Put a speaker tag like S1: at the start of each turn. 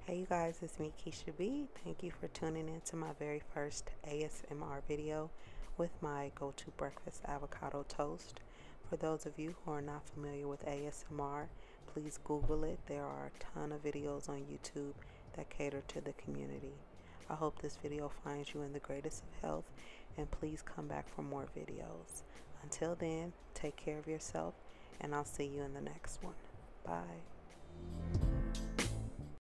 S1: Hey you guys, it's me Keisha Beee. Thank you for tuning in to my very first ASMR video with my go-to breakfast avocado toast. For those of you who are not familiar with ASMR, please Google it. There are a ton of videos on YouTube that cater to the community. I hope this video finds you in the greatest of health, and please come back for more videos. Until then, take care of yourself, and I'll see you in the next one. Bye.